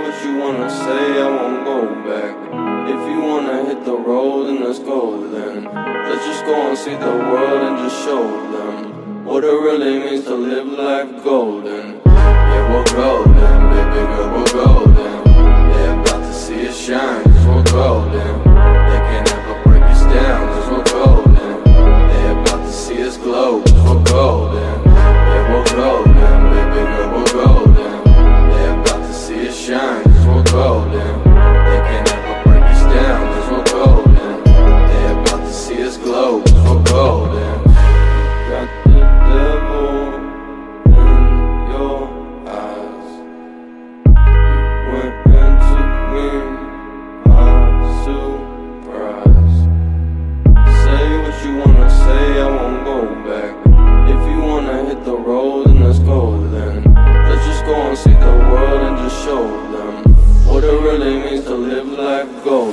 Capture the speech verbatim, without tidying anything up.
what you wanna say, I won't go back. If you wanna hit the road, then let's go then. Let's just go and see the world and just show them what it really means to live life golden. Yeah, we're golden, baby girl, we're golden. They're about to see us shine, cause we're golden. They can't ever break us down, cause we're golden. They're about to see us glow, cause we're golden. Yeah, we're golden, baby girl, we're golden. They're about to see us shine, cause we're golden. They can't ever break us down, cause we're golden. They're about to see us glow, cause we're golden. Got the devil in your eyes. You went and took me by surprise. Say what you wanna say, I won't go back. If you wanna hit the road, then let's go then. Let's just go and see the world and just show them what it really means to live life golden.